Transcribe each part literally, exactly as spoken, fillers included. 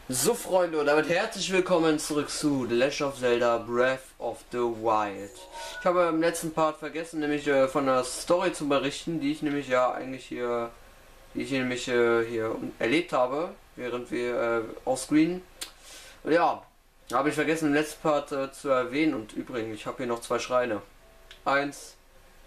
So Freunde, und damit herzlich willkommen zurück zu The Legend of Zelda Breath of the Wild. Ich habe im letzten Part vergessen, nämlich äh, von der Story zu berichten, die ich nämlich ja eigentlich hier, die ich nämlich äh, hier erlebt habe, während wir äh, offscreen. Und ja, habe ich vergessen im letzten Part äh, zu erwähnen. Und übrigens, ich habe hier noch zwei Schreine. Eins,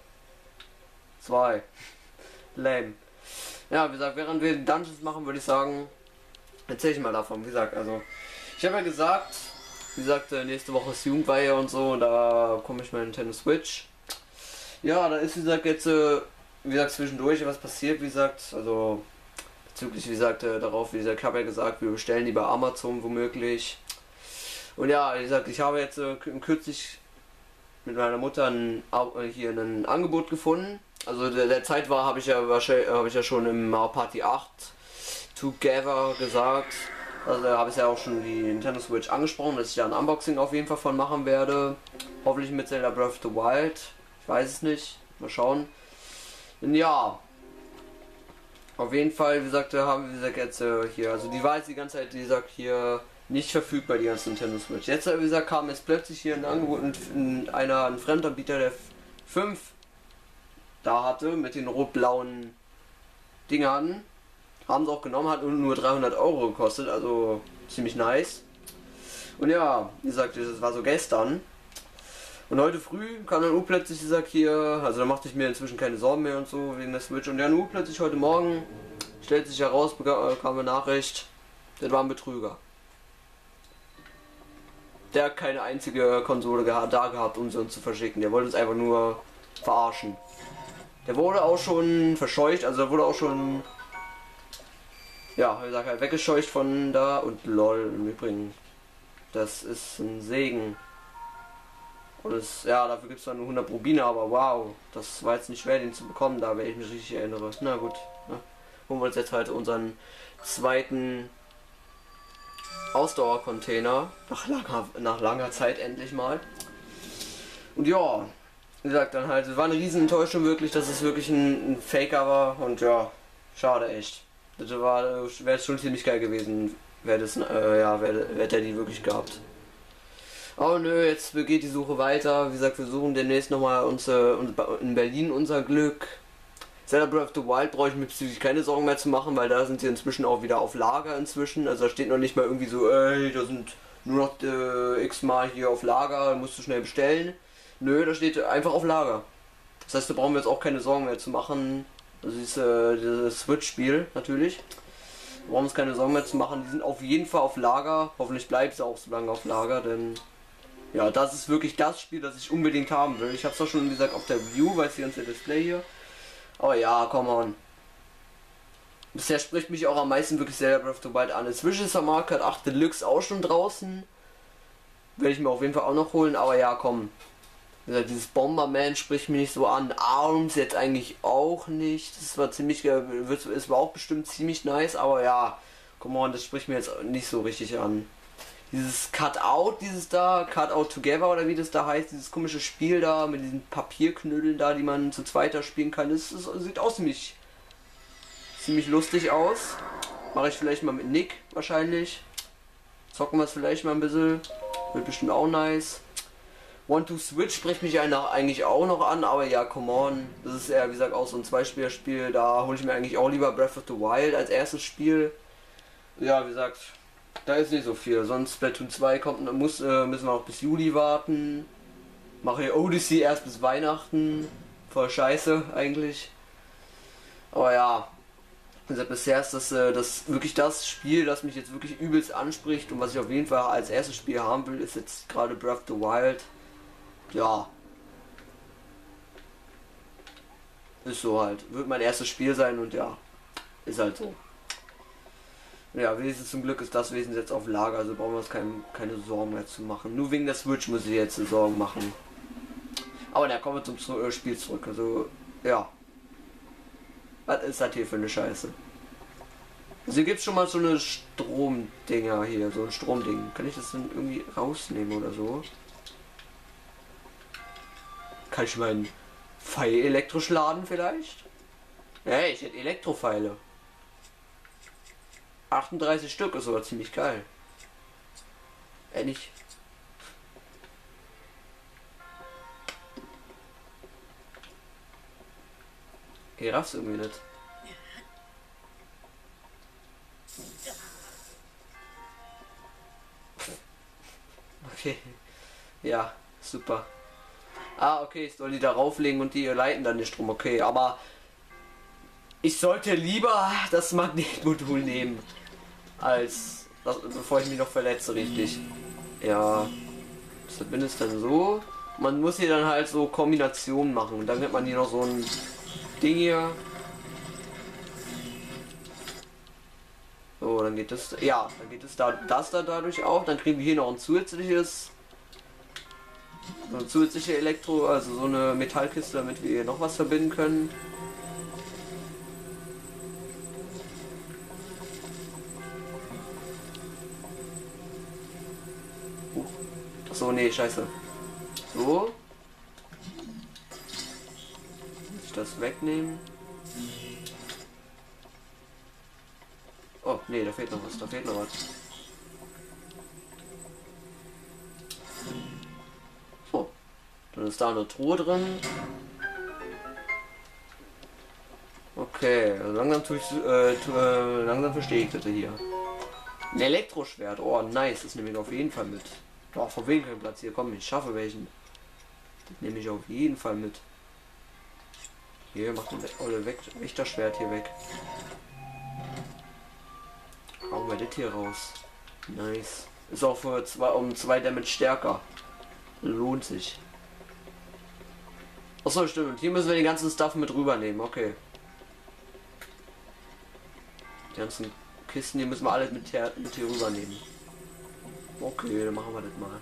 zwei. Lame. Ja, wie gesagt, während wir Dungeons machen, würde ich sagen, erzähl ich mal davon. Wie gesagt, also ich habe ja gesagt, wie gesagt, nächste Woche ist Jugendweihe und so, und da komme ich mit Nintendo Switch. Ja, da ist wie gesagt jetzt, wie gesagt, zwischendurch was passiert, wie gesagt, also bezüglich, wie gesagt, darauf, wie gesagt, ich habe ja gesagt, wir bestellen die bei Amazon womöglich. Und ja, wie gesagt, ich habe jetzt kürzlich mit meiner Mutter ein, hier ein Angebot gefunden. Also der, der Zeit war, habe ich ja wahrscheinlich, habe ich ja schon im Mario Party acht Together gesagt. Also da habe ich ja auch schon die Nintendo Switch angesprochen, dass ich da ein Unboxing auf jeden Fall von machen werde. Hoffentlich mit Zelda Breath of the Wild. Ich weiß es nicht. Mal schauen. Und ja. Auf jeden Fall, wie gesagt, haben wir wie gesagt jetzt äh, hier, also die war jetzt die ganze Zeit, wie gesagt, hier nicht verfügbar, die ganze Nintendo Switch. Jetzt, wie gesagt, kam jetzt plötzlich hier ein Angebot, ein, einer, ein Fremdanbieter, der fünf da hatte, mit den rot-blauen Dingern. Haben sie auch genommen, hat nur dreihundert Euro gekostet, also ziemlich nice. Und ja, wie gesagt, das war so gestern. Und heute früh kam dann plötzlich gesagt hier, also da machte ich mir inzwischen keine Sorgen mehr und so wegen der Switch. Und ja, nur plötzlich heute Morgen stellt sich heraus, bekam eine Nachricht, das war ein Betrüger. Der hat keine einzige Konsole gehabt, da gehabt, um sie uns zu verschicken. Der wollte uns einfach nur verarschen. Der wurde auch schon verscheucht, also der wurde auch schon, ja, wie gesagt, halt weggescheucht von da. Und lol, im Übrigen, das ist ein Segen. Und es, ja, dafür gibt es zwar nur hundert Rubine, aber wow, das war jetzt nicht schwer, den zu bekommen, da wenn ich mich richtig erinnere. Na gut, ne? Holen wir uns jetzt halt unseren zweiten Ausdauercontainer, nach langer, nach langer Zeit endlich mal. Und ja, wie gesagt, dann halt, es war eine riesen Enttäuschung wirklich, dass es wirklich ein, ein Faker war. Und ja, schade echt. Das war, wäre schon ziemlich geil gewesen, wäre das, äh, ja, wäre wär der die wirklich gehabt. Aber nö, jetzt geht die Suche weiter. Wie gesagt, wir suchen demnächst nochmal uns, äh, in Berlin unser Glück. Zelda Breath of the Wild brauche ich mir psychisch keine Sorgen mehr zu machen, weil da sind sie inzwischen auch wieder auf Lager inzwischen. Also da steht noch nicht mal irgendwie so, ey, da sind nur noch äh, x-mal hier auf Lager, musst du schnell bestellen. Nö, da steht einfach auf Lager. Das heißt, da brauchen wir jetzt auch keine Sorgen mehr zu machen. Das ist äh, dieses Switch-Spiel natürlich. Wir brauchen uns keine Sorgen mehr zu machen. Die sind auf jeden Fall auf Lager. Hoffentlich bleibt es auch so lange auf Lager, denn ja, das ist wirklich das Spiel, das ich unbedingt haben will. Ich habe es doch schon, wie gesagt, auf der View, weil es hier unser Display hier. Aber ja, come on. Bisher spricht mich auch am meisten wirklich Zelda Breath of the Wild an. Inzwischen ist der Mario Kart acht Deluxe auch schon draußen. Werde ich mir auf jeden Fall auch noch holen, aber ja, komm. Wie gesagt, dieses Bomberman spricht mich nicht so an. Arms jetzt eigentlich auch nicht. Das war ziemlich, es war auch bestimmt ziemlich nice, aber ja, come on, das spricht mir jetzt nicht so richtig an. Dieses Cut-Out, dieses da, Cut-Out Together oder wie das da heißt, dieses komische Spiel da mit diesen Papierknödeln da, die man zu zweiter spielen kann, das, das sieht auch ziemlich, ziemlich lustig aus. Mache ich vielleicht mal mit Nick wahrscheinlich. Zocken wir es vielleicht mal ein bisschen. Wird bestimmt auch nice. One to Switch spricht mich eigentlich auch noch an, aber ja, come on. Das ist eher, wie gesagt, auch so ein Zweispieler-Spiel. Da hole ich mir eigentlich auch lieber Breath of the Wild als erstes Spiel. Ja, wie gesagt, da ist nicht so viel. Sonst Splatoon zwei kommt, muss, äh, müssen wir noch bis Juli warten. Mache ich Odyssey erst bis Weihnachten. Voll scheiße eigentlich. Aber ja, wie gesagt, bisher ist das, äh, das wirklich das Spiel, das mich jetzt wirklich übelst anspricht und was ich auf jeden Fall als erstes Spiel haben will, ist jetzt gerade Breath of the Wild. Ja. Ist so halt. Wird mein erstes Spiel sein und ja. Ist halt so. Ja, wenigstens zum Glück ist das Wesen jetzt auf Lager, also brauchen wir uns kein, keine Sorgen mehr zu machen. Nur wegen der Switch muss ich jetzt Sorgen machen. Aber na, kommen wir zum Spiel zurück. Also, ja. Was ist das hier für eine Scheiße? Also hier gibt es schon mal so eine Stromdinger hier, so ein Stromding. Kann ich das dann irgendwie rausnehmen oder so? Kann ich meinen Pfeil elektrisch laden vielleicht? Hey, ich hätte Elektropfeile. achtunddreißig Stück ist sogar ziemlich geil. Ehrlich. Ich raff's irgendwie nicht. Okay. Ja, super. Ah, okay, ich soll die da rauflegen und die leiten dann den Strom. Okay, aber ich sollte lieber das Magnetmodul nehmen, als das, bevor ich mich noch verletze, richtig. Ja, das verbindet dann so. Man muss hier dann halt so Kombinationen machen und dann hat man hier noch so ein Ding hier. So, dann geht es, ja, dann geht es da, das da dadurch auch. Dann kriegen wir hier noch ein zusätzliches, so eine zusätzliche Elektro, also so eine Metallkiste, damit wir hier noch was verbinden können. Uh, so, nee, scheiße. So. Muss ich das wegnehmen? Oh, nee, da fehlt noch was, da fehlt noch was. So, dann ist da eine Truhe drin. Okay, also langsam tue ich, äh, tu, äh, langsam verstehe ich bitte hier. Ein Elektroschwert, oh nice, das nehme ich auf jeden Fall mit. Boah, von wegen kein Platz hier, komm, ich schaffe welchen. Das nehme ich auf jeden Fall mit. Hier, macht den olle Wächterschwert hier weg. Hauen wir das hier raus. Nice. Ist auch für zwei, um zwei Damage stärker. Lohnt sich. Achso, stimmt. Und hier müssen wir den ganzen Stuff mit rübernehmen. Okay. Die ganzen Kisten, die müssen wir alle mit hier, mit hier rübernehmen. Okay, dann machen wir das mal.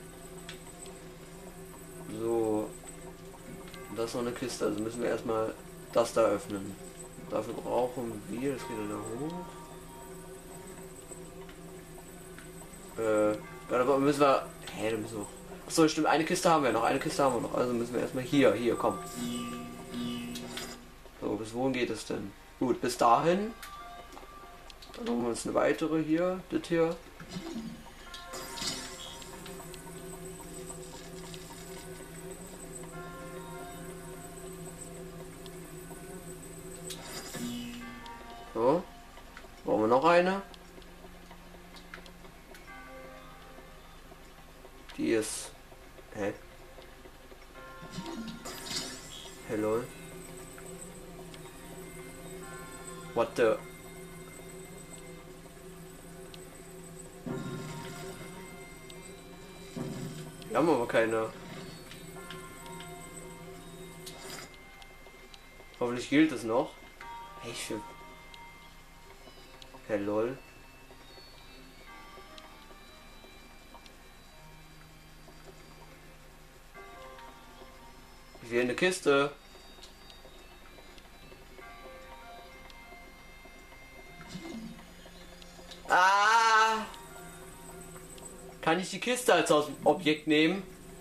So. Das ist noch eine Kiste, also müssen wir erstmal das da öffnen. Dafür brauchen wir, das geht da hoch. Äh, ja, aber müssen wir. Hä, da müssen wir. Achso, stimmt, eine Kiste haben wir noch, eine Kiste haben wir noch. Also müssen wir erstmal hier, hier, komm. So, bis wohin geht es denn? Gut, bis dahin. Dann machen wir uns eine weitere hier, das hier. So. Brauchen wir noch eine. Die ist... Hä? Hello? What the... Wir haben aber keine... Hoffentlich gilt es noch. Hey, ich für... Hey, lol. Ich will eine Kiste. Ah! Kann ich die Kiste als Objekt nehmen?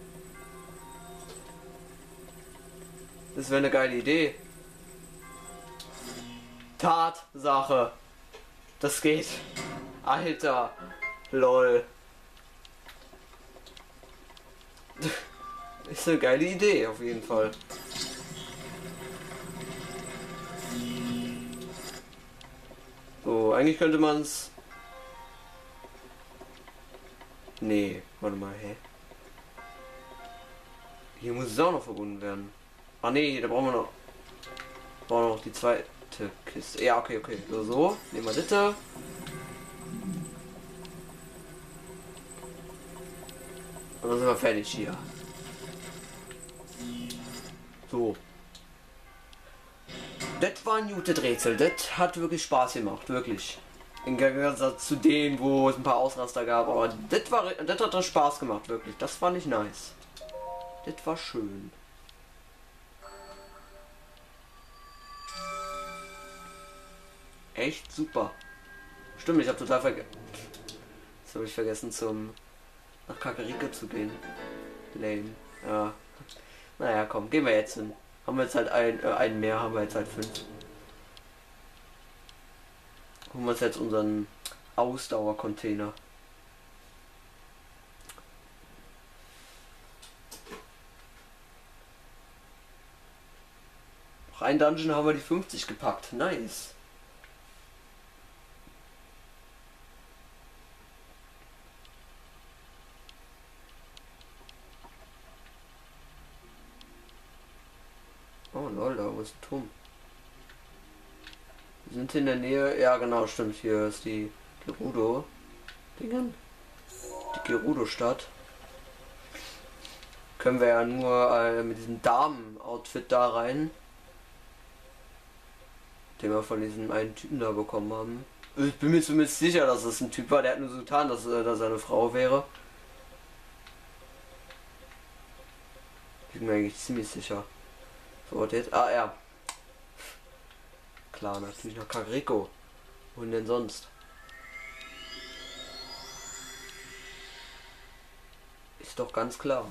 Das wäre eine geile Idee. Tatsache. Das geht. Alter. Lol. Ist eine geile Idee, auf jeden Fall. So, eigentlich könnte man es... Nee, warte mal, hä? Hier muss es auch noch verbunden werden. Ah nee, da brauchen wir noch... Brauchen wir noch die zweite Kiste. Ja, okay, okay. So, so. Nehmen wir das. Und dann sind wir fertig hier. So. Das war ein gutes Rätsel. Das hat wirklich Spaß gemacht. Wirklich. Im Gegensatz zu denen, wo es ein paar Ausraster gab. Aber das war, das hat doch Spaß gemacht. Wirklich. Das fand ich nice. Das war schön. Echt super. Stimmt, ich habe total vergessen. Jetzt habe ich vergessen zum nach Kakerike zu gehen. Lame. Ja. Naja, komm, gehen wir jetzt hin. Haben wir jetzt halt ein, äh, einen mehr, haben wir jetzt halt fünf. holen wir uns jetzt unseren Ausdauercontainer. Noch ein Dungeon haben wir die fünfzig gepackt. Nice. Oh lol, da ist ein Turm. Wir sind in der Nähe, ja genau, stimmt, hier ist die Gerudo Dingen. Die Gerudo-Stadt. Können wir ja nur äh, mit diesem Damen-Outfit da rein. Den wir von diesem einen Typen da bekommen haben. Ich bin mir zumindest sicher, dass es ein Typ war, der hat nur so getan, dass, äh, dass er eine Frau wäre. Ich bin mir eigentlich ziemlich sicher. So, was jetzt? Ah, ja. Klar, natürlich noch Kagriko. Wohin denn sonst? Ist doch ganz klar.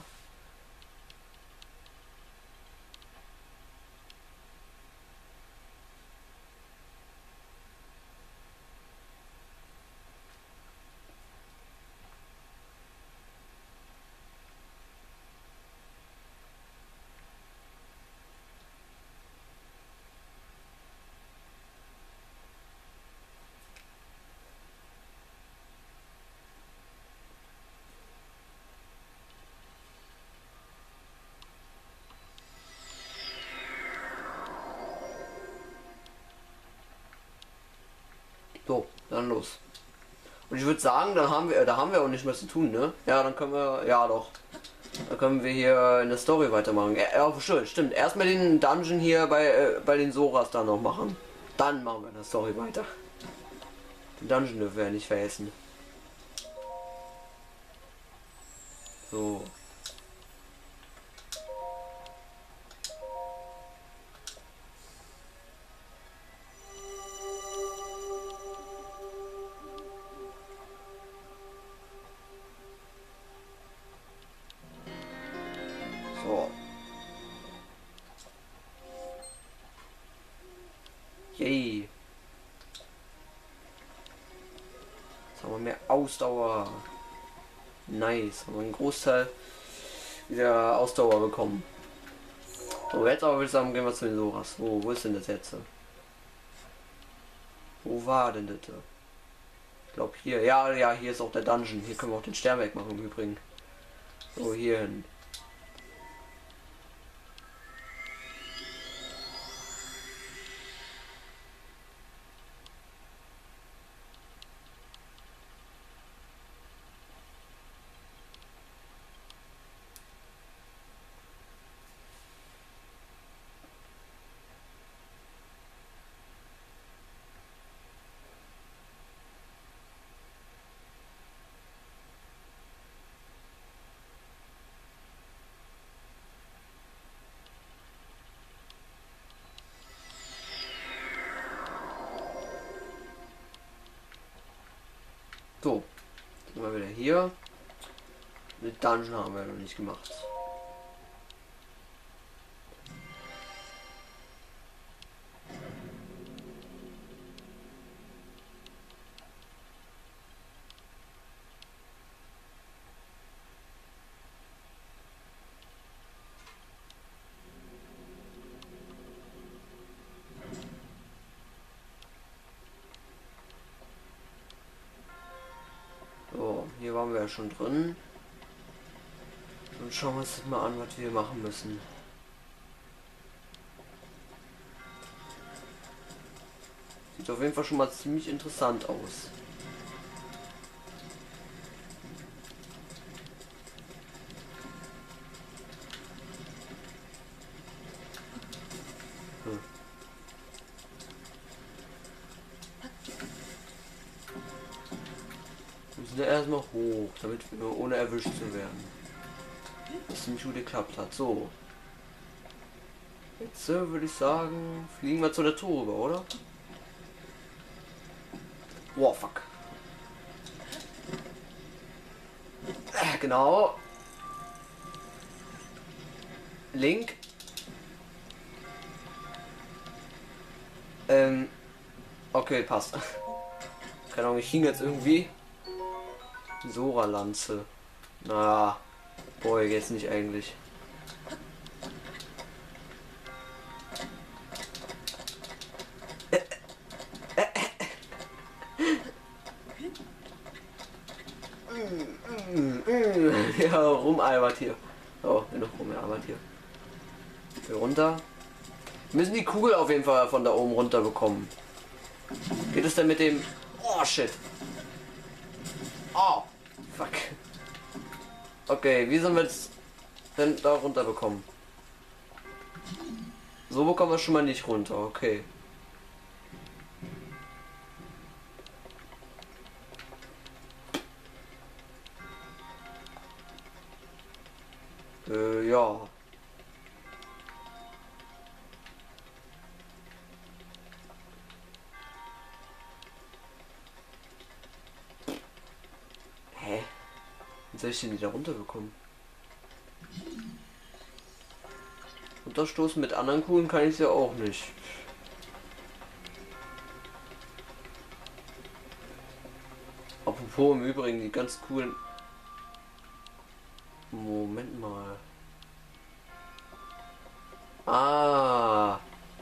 So, dann los. Und ich würde sagen, dann haben wir, da haben wir auch nicht mehr zu tun, ne? Ja, dann können wir, ja doch. Dann können wir hier in der Story weitermachen. Ja, ja stimmt, stimmt. Erstmal den Dungeon hier bei, äh, bei den Soras da noch machen. Dann machen wir in der Story weiter. Den Dungeon dürfen wir ja nicht vergessen. So. So. Yay. Jetzt haben wir mehr Ausdauer. Nice. Haben wir einen Großteil wieder Ausdauer bekommen. So, jetzt aber würde ich sagen, gehen wir zu den Soras. Wo, wo ist denn das jetzt? Wo war denn das? Ich glaube hier. Ja, ja, hier ist auch der Dungeon. Hier können wir auch den Stern wegmachen im Übrigen. So, hier hin. So, sind wir wieder hier. Mit Dungeon haben wir noch nicht gemacht. So, hier waren wir ja schon drin. Und schauen wir uns das mal an, was wir machen müssen. Sieht auf jeden Fall schon mal ziemlich interessant aus. Hm. Wir müssen ja erstmal hoch, damit wir ohne erwischt zu werden. Was ziemlich gut geklappt hat. So. Jetzt äh, würde ich sagen, fliegen wir zu der Tour rüber, oder? Wow, fuck. Äh, genau. Link. Ähm. Okay, passt. Keine Ahnung, ich hing jetzt irgendwie. Sora-Lanze. Na, boah, jetzt nicht eigentlich. Ja, rumalbert hier. Oh, genug rumalbert hier. Hier runter. Wir müssen die Kugel auf jeden Fall von da oben runter bekommen. Geht es denn mit dem... Oh, shit. Oh, fuck. Okay, wie sollen wir es denn da runter bekommen? So bekommen wir schon mal nicht runter, okay. Äh, ja. Hä? Wie soll ich denn die da runterbekommen? Unterstoßen mit anderen Kugeln kann ich ja auch nicht. Apropos im Übrigen, die ganz coolen... Moment mal. Ah.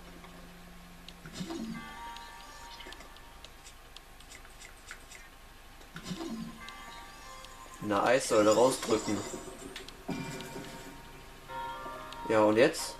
Eine Eissäule rausdrücken. Ja, und jetzt?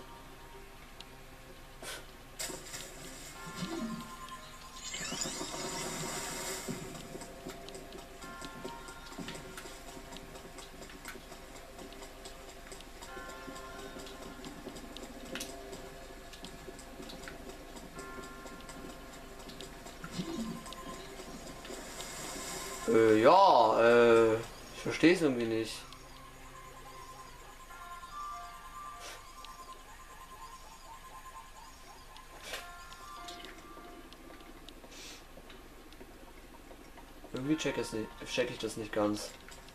Äh, ja, äh, ich verstehe es irgendwie nicht. Irgendwie check es nicht, check ich das nicht ganz.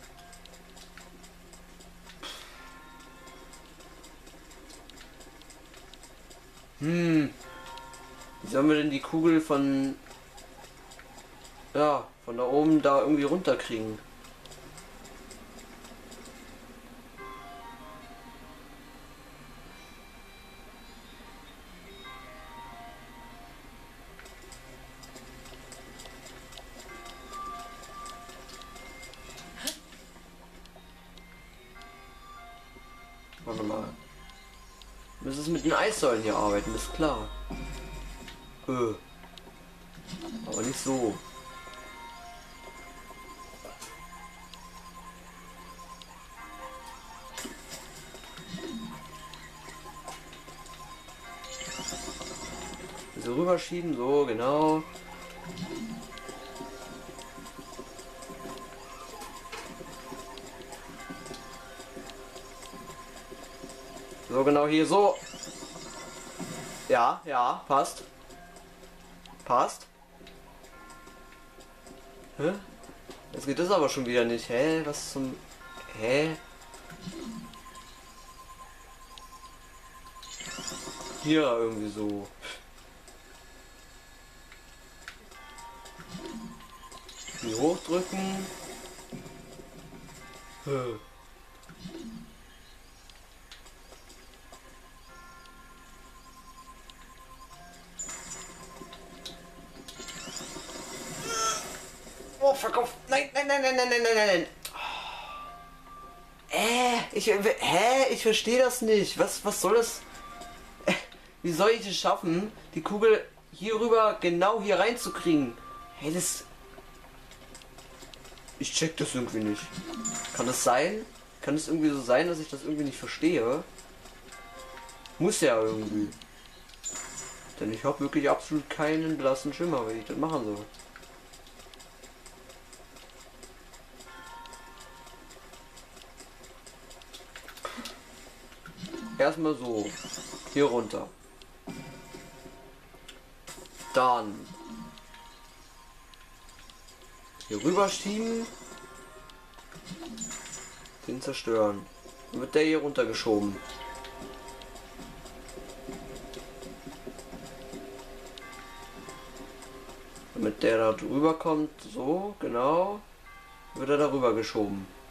Hm. Wie sollen wir denn die Kugel von... Ja, von da oben da irgendwie runterkriegen? Warte mal. Wir müssen mit den Eissäulen hier arbeiten, ist klar. Äh. Aber nicht so. So rüberschieben, so genau. So genau hier so. Ja, ja, passt. Passt. Hä? Jetzt geht das aber schon wieder nicht. Hä? Was zum... Hä? Hier irgendwie so. Hier hochdrücken. Hä? Oh, verkauf. Nein, nein, nein, nein, nein, nein, nein, nein. Äh, ich, hä? Ich verstehe das nicht. Was, was soll das? Äh, wie soll ich es schaffen, die Kugel hier rüber genau hier reinzukriegen? Hey, das... Ich check das irgendwie nicht. Kann das sein? Kann es irgendwie so sein, dass ich das irgendwie nicht verstehe? Muss ja irgendwie. Denn ich habe wirklich absolut keinen blassen Schimmer, wie ich das machen soll. Erstmal so. Hier runter. Dann. Hier rüber schieben. Den zerstören. Dann wird der hier runtergeschoben. Damit der da drüber kommt, so, genau, wird er darüber geschoben.